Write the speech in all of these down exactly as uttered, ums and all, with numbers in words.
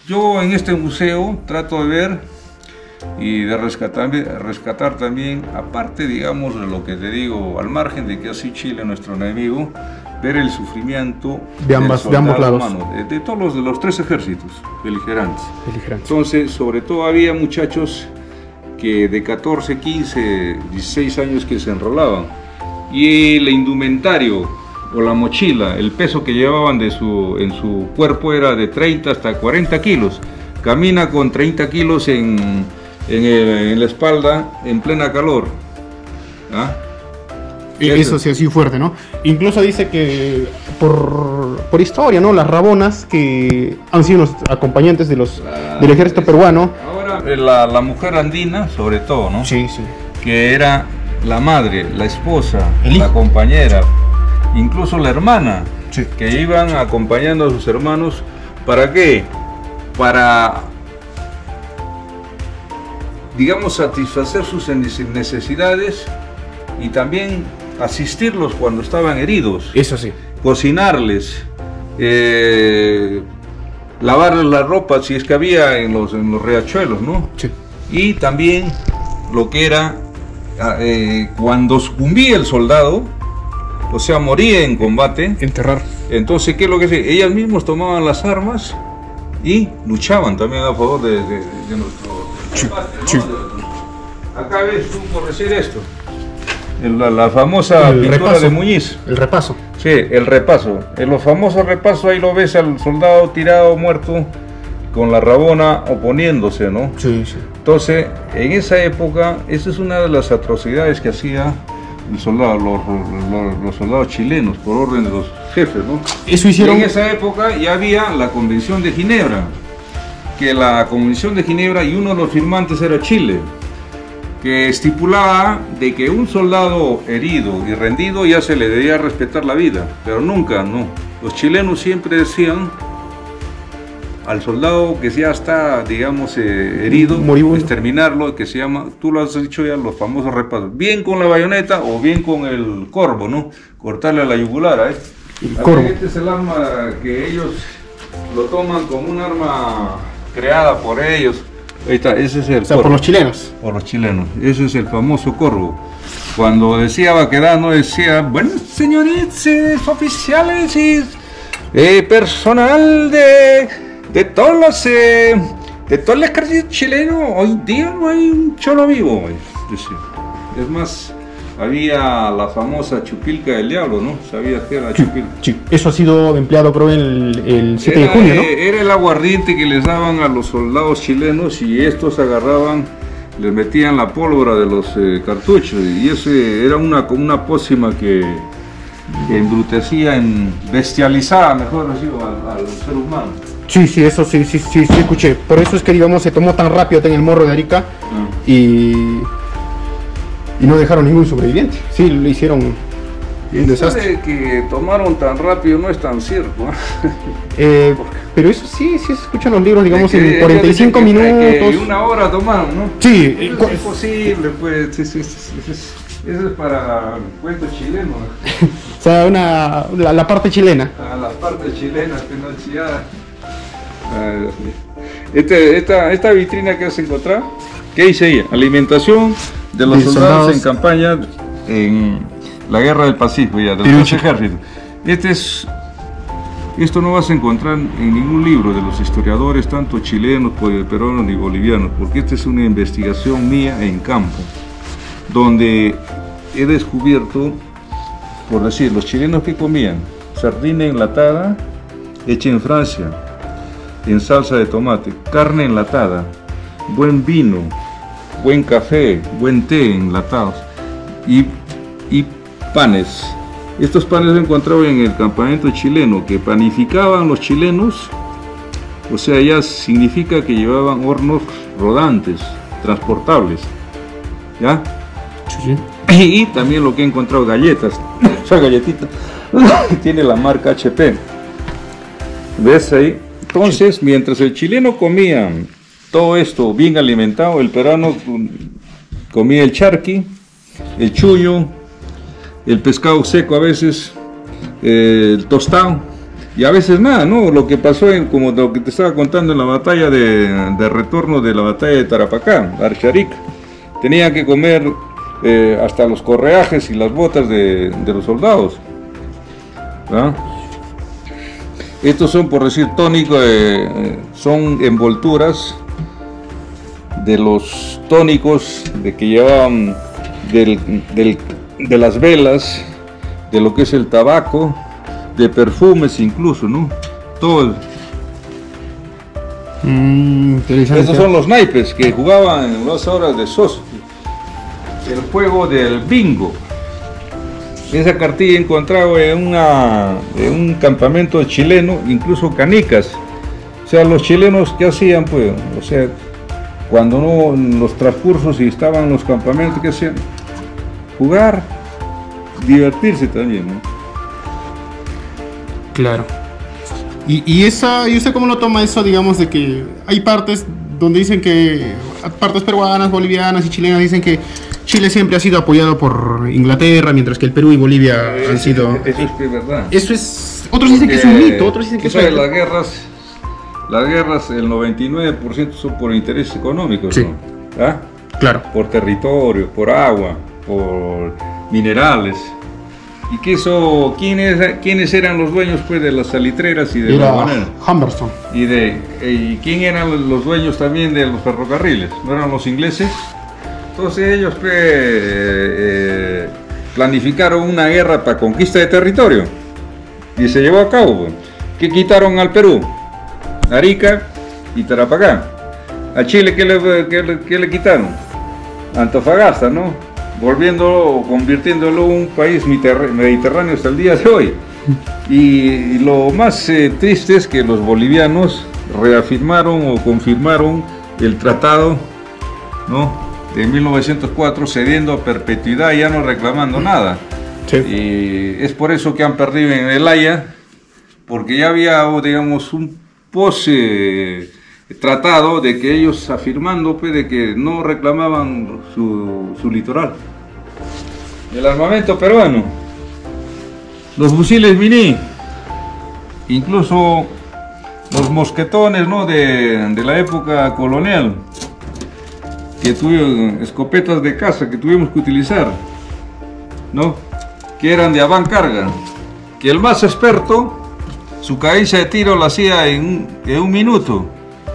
yo en este museo trato de ver y de rescatar, rescatar también, aparte, digamos, de lo que te digo, al margen de que así Chile, nuestro enemigo, ver el sufrimiento de, ambas, de ambos lados, humano, de, de todos los, de los tres ejércitos beligerantes. beligerantes. Entonces, sobre todo había muchachos que de catorce, quince, dieciséis años que se enrolaban, y el indumentario o la mochila, el peso que llevaban de su, en su cuerpo era de treinta hasta cuarenta kilos. Camina con treinta kilos en, en, el, en la espalda en plena calor. ¿Ah? Eso, Eso sí, así fuerte, ¿no? Incluso dice que por, por historia, ¿no? Las rabonas que han sido los acompañantes de los, ah, del ejército es, peruano. Ahora, la, la mujer andina, sobre todo, ¿no? Sí, sí. Que era la madre, la esposa, el la compañera, incluso la hermana, sí, que iban acompañando a sus hermanos. ¿Para qué? Para, digamos, satisfacer sus necesidades y también asistirlos cuando estaban heridos. Eso sí. Cocinarles, eh, lavarles la ropa si es que había en los, en los riachuelos, ¿no? Sí. Y también lo que era eh, cuando sucumbía el soldado, o sea, moría en combate, enterrar. Entonces, ¿qué es lo que hacía? Ellas mismas tomaban las armas y luchaban también a favor de, de, de nuestro sí, patria, ¿no? Sí. Acá ves tú por decir esto. La, la famosa el pintura repaso, de Muñiz. El repaso. Sí, el repaso. En los famosos repasos ahí lo ves al soldado tirado, muerto, con la rabona oponiéndose, ¿no? Sí, sí. Entonces, en esa época, esa es una de las atrocidades que hacía el soldado, los, los, los soldados chilenos, por orden de los jefes, ¿no? Eso hicieron. Y en esa época ya había la Convención de Ginebra, que la Convención de Ginebra, y uno de los firmantes era Chile, que estipulaba de que un soldado herido y rendido ya se le debía respetar la vida, pero nunca, no. Los chilenos siempre decían al soldado que ya está, digamos, eh, herido, moribundo, exterminarlo, que se llama, tú lo has dicho ya, los famosos repasos, bien con la bayoneta o bien con el corvo, ¿no? Cortarle la yugular, ¿eh? El corvo. Este es el arma que ellos lo toman como un arma creada por ellos. Ahí está, ese es el o sea, corvo. por los chilenos. Por los chilenos, ese es el famoso corvo. Cuando decía Baquedano, decía, bueno, señores eh, oficiales y eh, personal de, de todos los, eh, de todo el ejército chileno, hoy día no hay un cholo vivo. Decía. Es más, había la famosa chupilca del diablo, ¿no? ¿Sabías qué era la chupilca? Sí, eso ha sido empleado, creo, el, el siete era, de junio, ¿no? Era el aguardiente que les daban a los soldados chilenos y estos agarraban, les metían la pólvora de los eh, cartuchos, y ese era una, como una pócima que, que embrutecía, en, bestializaba, mejor decirlo, al, al ser humano. Sí, sí, eso sí, sí, sí, sí, escuché. Por eso es que, digamos, se tomó tan rápido en el Morro de Arica ah. y... y no dejaron ningún sobreviviente. Sí, lo hicieron un desastre. Eso de que tomaron tan rápido no es tan cierto. eh, pero eso sí, sí se escuchan los libros, digamos, que, en cuarenta y cinco que, minutos. Que una hora tomaron, ¿no? Sí. Eso es imposible, pues. Eso es, es, es para cuentos chilenos. O sea, una, la, la parte chilena. A la parte chilena, que no chillada. Este, esta, esta vitrina que has encontrado, ¿qué dice ella? Alimentación de los de soldados, soldados en campaña en la guerra del Pacífico, ya, de los ejércitos. Este es, esto no vas a encontrar en ningún libro de los historiadores, tanto chilenos, peruanos ni bolivianos, porque esta es una investigación mía en campo, donde he descubierto, por decir, los chilenos que comían sardina enlatada, hecha en Francia, en salsa de tomate, carne enlatada, buen vino, buen café, buen té enlatados y, y panes. Estos panes los encontraba en el campamento chileno, que panificaban los chilenos, o sea, ya significa que llevaban hornos rodantes, transportables, ¿ya? Sí. Y también lo que he encontrado, galletas, esa galletita tiene la marca H P, ¿ves ahí? Entonces, mientras el chileno comía todo esto bien alimentado, el peruano comía el charqui, el chullo, el pescado seco a veces, eh, el tostado, y a veces nada, ¿no? Lo que pasó, en, como lo que te estaba contando en la batalla de, de retorno de la batalla de Tarapacá, Arsharik, tenían que comer eh, hasta los correajes y las botas de, de los soldados, ¿verdad? Estos son, por decir tónico, eh, son envolturas de los tónicos de que llevaban del, del, de las velas, de lo que es el tabaco, de perfumes incluso, ¿no? Todo. Mm, Estos son los naipes que jugaban en las horas de sos, el juego del bingo. Esa cartilla he encontrado en, una, en un campamento chileno, incluso canicas. O sea, los chilenos, ¿qué hacían? Pues, o sea, cuando no, en los transcursos y estaban en los campamentos, ¿qué hacían? Jugar, divertirse también, ¿no? Claro. Y, y, esa, ¿Y usted cómo lo toma eso, digamos, de que hay partes donde dicen que, partes peruanas, bolivianas y chilenas dicen que Chile siempre ha sido apoyado por Inglaterra, mientras que el Perú y Bolivia eh, han sido... Eso es que es verdad. Eso es... Otros dicen que es un mito, otros dicen que es... Las guerras, las guerras, el noventa y nueve por ciento son por intereses económicos, sí. ¿no? ¿Ah? Claro. Por territorio, por agua, por minerales. ¿Y qué eso, quiénes, quiénes eran los dueños, pues, de las salitreras y de Era la banana? Humberstone. Y de y quién eran los dueños también de los ferrocarriles, ¿no eran los ingleses? Entonces ellos, pues, eh, planificaron una guerra para conquista de territorio y se llevó a cabo, pues. ¿Qué quitaron al Perú? Arica y Tarapacá. A Chile, ¿qué le, qué le, qué le quitaron? Antofagasta, ¿no? Volviéndolo, convirtiéndolo en un país mediterráneo hasta el día de hoy. Y, y lo más eh, triste es que los bolivianos reafirmaron o confirmaron el tratado, ¿no?, de mil novecientos cuatro, cediendo a perpetuidad y ya no reclamando nada. Sí. Y es por eso que han perdido en el Haya, porque ya había, digamos, un post eh, tratado de que ellos afirmando, pues, de que no reclamaban su, su litoral. El armamento peruano, los fusiles Mini, incluso los mosquetones, ¿no?, de, de la época colonial, que tuvieron escopetas de caza que tuvimos que utilizar, ¿no?, que eran de avancarga, que el más experto su cadencia de tiro la hacía en, en un minuto,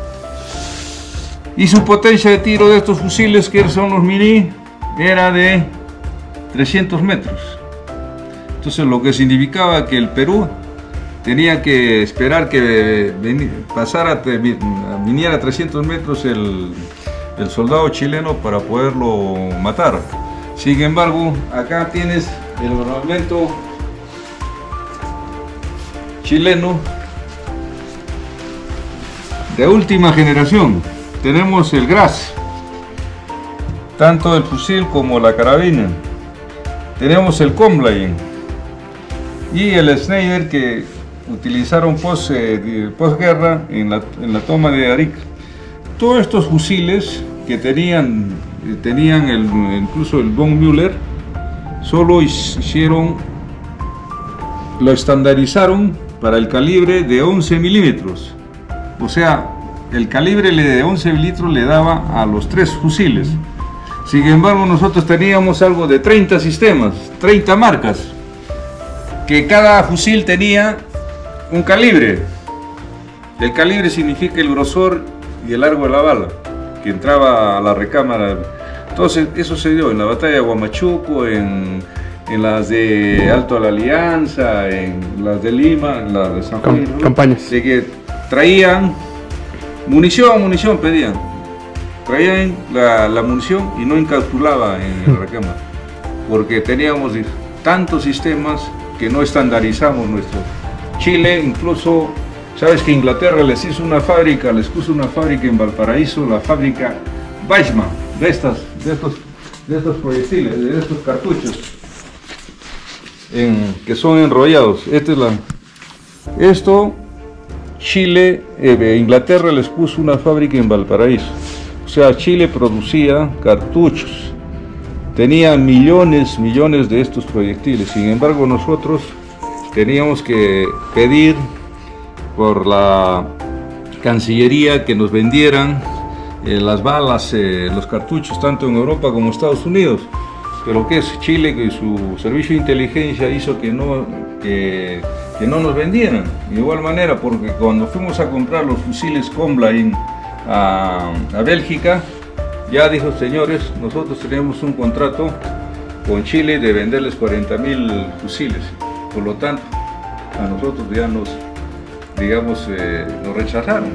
y su potencia de tiro de estos fusiles, que son los Mini, era de trescientos metros. Entonces, lo que significaba que el Perú tenía que esperar que pasara, viniera a trescientos metros el, el soldado chileno para poderlo matar. Sin embargo, acá tienes el armamento chileno de última generación. Tenemos el Graz, tanto el fusil como la carabina. Tenemos el Comline y el Schneider, que utilizaron post, eh, posguerra en la, en la toma de Arica. Todos estos fusiles que tenían, tenían el, incluso el von Müller, solo hicieron, lo estandarizaron para el calibre de once milímetros. O sea, el calibre de once milímetros le daba a los tres fusiles. Sin embargo, nosotros teníamos algo de treinta sistemas, treinta marcas, que cada fusil tenía un calibre. El calibre significa el grosor y el largo de la bala que entraba a la recámara. Entonces, eso se dio en la batalla de Huamachuco, en, en las de Alto de la Alianza, en las de Lima, en las de San Juan, Cam campañas. De que traían munición, munición pedían. Traían la, la munición y no encapsulaba en la recámara, porque teníamos tantos sistemas que no estandarizamos nuestro. Chile, incluso, sabes que Inglaterra les hizo una fábrica, les puso una fábrica en Valparaíso, la fábrica Weissman, de, estas, de, estos, de estos proyectiles, de estos cartuchos, en, que son enrollados. Esta es la, esto, Chile, eh, Inglaterra les puso una fábrica en Valparaíso. O sea, Chile producía cartuchos, tenía millones, millones de estos proyectiles. Sin embargo, nosotros teníamos que pedir por la Cancillería que nos vendieran eh, las balas, eh, los cartuchos, tanto en Europa como en Estados Unidos. Pero que es Chile, que su servicio de inteligencia hizo que no, que, que no nos vendieran. De igual manera, porque cuando fuimos a comprar los fusiles Combline a, a Bélgica, ya dijo, señores, nosotros tenemos un contrato con Chile de venderles cuarenta mil fusiles. Por lo tanto, a nosotros ya nos, digamos, eh, nos rechazaron.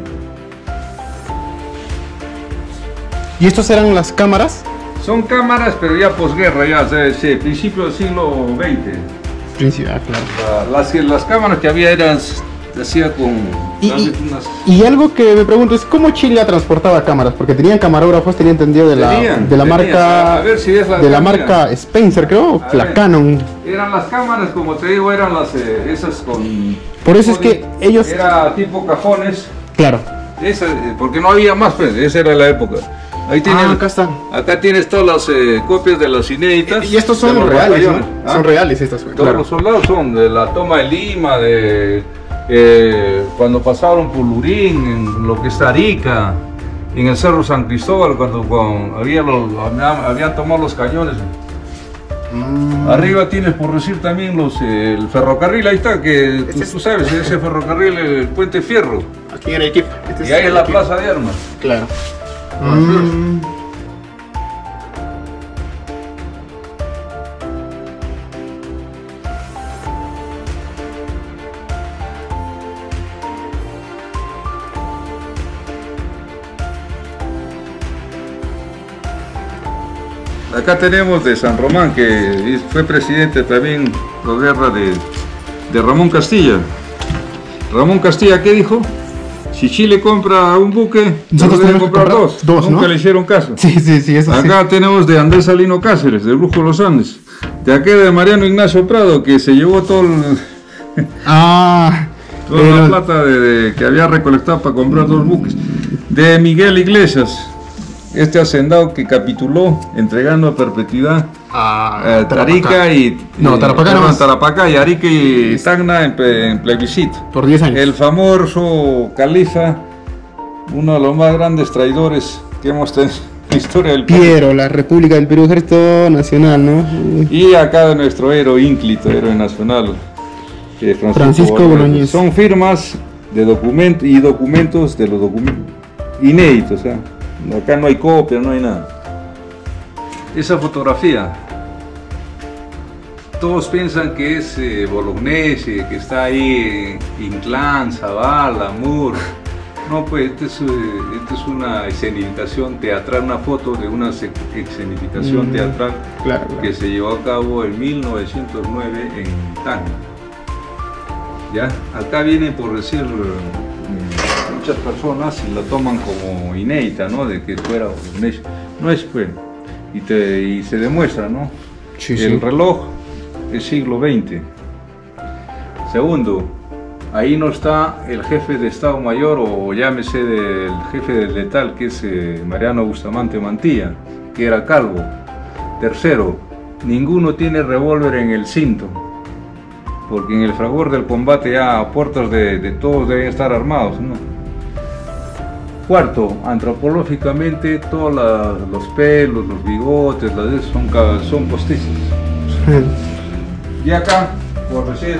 ¿Y estos eran las cámaras? Son cámaras, pero ya posguerra, ya, desde principio del siglo veinte. Principio, ah, claro. Las, las cámaras que había eran, hacía con... Y, y, unas... y algo que me pregunto es, ¿cómo Chile transportaba cámaras? Porque tenían camarógrafos, tenía entendido, de la, tenían, de la tenían, marca... A ver si es la de la marca Spencer, creo, a la ver, Canon. Eran las cámaras, como te digo, eran las eh, esas con... Por eso es que ellos... Era tipo cajones. Claro. Esa, porque no había más, pues, esa era la época. Ahí tienes, ah, acá están. Acá tienes todas las eh, copias de las inéditas. Y estos son reales, ¿no? ¿Ah? Son reales estas. Todos claro. Los soldados son de la toma de Lima, de eh, cuando pasaron por Lurín, en lo que es Arica, en el Cerro San Cristóbal, cuando, cuando había los, habían tomado los cañones. Mm. Arriba tienes, por decir, también los, eh, el ferrocarril, ahí está, que este tú, es, tú sabes, ese ferrocarril, el Puente Fierro. Aquí en Arequipa. Este y ahí es la Plaza de Armas. Claro. Mm. Acá tenemos de San Román, que fue presidente también de guerra de, de Ramón Castilla. Ramón Castilla, ¿qué dijo? Si Chile compra un buque, nosotros deben comprar dos. dos. Nunca ¿no? le hicieron caso. Sí, sí, sí, eso Acá sí. tenemos de Andrés Salino Cáceres, del Brujo de los Andes. De aquí de Mariano Ignacio Prado, que se llevó todo el, ah, toda pero... la plata de, de, que había recolectado para comprar dos buques. De Miguel Iglesias, este hacendado que capituló, entregando a perpetuidad a eh, Tarapacá y no, Tarapacá, eh, no Tarapacá y Arica y Tacna en, en plebiscito. Por diez años. El famoso califa, uno de los más grandes traidores que hemos tenido en la historia del Perú. Piero, la República del Perú, Ejército Nacional, ¿no? Y acá de nuestro héroe ínclito, héroe nacional, eh, Francisco, Francisco Boloñez. Son firmas de documentos y documentos de los documentos inéditos, ¿eh? Acá no hay copia, no hay nada. Esa fotografía, todos piensan que es eh, Bolognesi, que está ahí Inclán, Zavala, Moore. No, pues esta es, este es una escenificación teatral, una foto de una escenificación mm, teatral claro, claro. que se llevó a cabo en mil novecientos nueve en Tacna. ¿Ya? Acá viene, por decir, muchas personas y la toman como inédita, ¿no? De que fuera Bolognesi. No es, pues. Y, te, y se demuestra, ¿no? Sí, el sí. reloj es siglo veinte. Segundo, ahí no está el jefe de Estado Mayor, o llámese del jefe del letal, que es eh, Mariano Bustamante Mantilla, que era calvo. Tercero, ninguno tiene revólver en el cinto, porque en el fragor del combate ya a puertas de, de todos deben estar armados, ¿no? Cuarto, antropológicamente todos la, los pelos, los bigotes, las de son, son postizos. Y acá, por decir,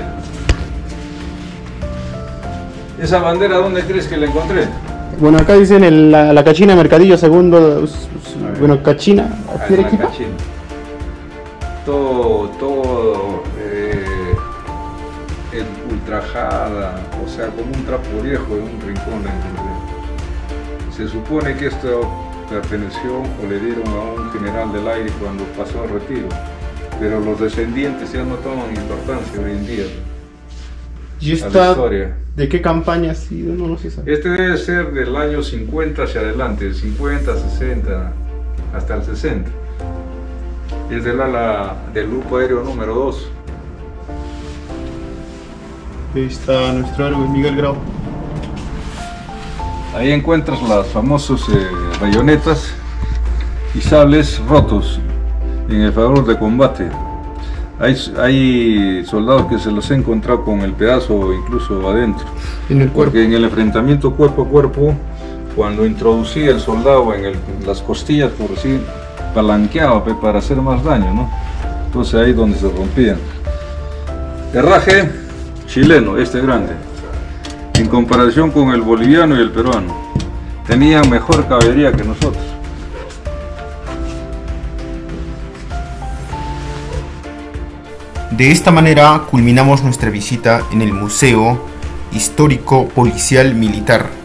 esa bandera, ¿dónde crees que la encontré? Bueno, acá dicen el, la, la Cachina Mercadillo segundo, bueno, Cachina, ¿aquí en Arequipa? Cachina. Todo, todo eh, el ultrajada, o sea, como un trapo viejo en un rincón la encontré. Se supone que esto perteneció o le dieron a un general del aire cuando pasó al retiro, pero los descendientes ya no toman importancia hoy en día. ¿Y esta de qué campaña ha sido? No lo sé. Este debe ser del año cincuenta hacia adelante, cincuenta, sesenta, hasta el sesenta. Es del ala del grupo aéreo número dos. Ahí está nuestro héroe Miguel Grau. Ahí encuentras las famosas eh, bayonetas y sables rotos en el fragor de combate. Hay, hay soldados que se los he encontrado con el pedazo incluso adentro. En el cuerpo. Porque en el enfrentamiento cuerpo a cuerpo, cuando introducía el soldado en, el, en las costillas, por decir, palanqueaba pe, para hacer más daño, ¿no? Entonces ahí donde se rompían. Herraje chileno, este grande, en comparación con el boliviano y el peruano, tenía mejor caballería que nosotros. De esta manera culminamos nuestra visita en el Museo Histórico Policial Militar.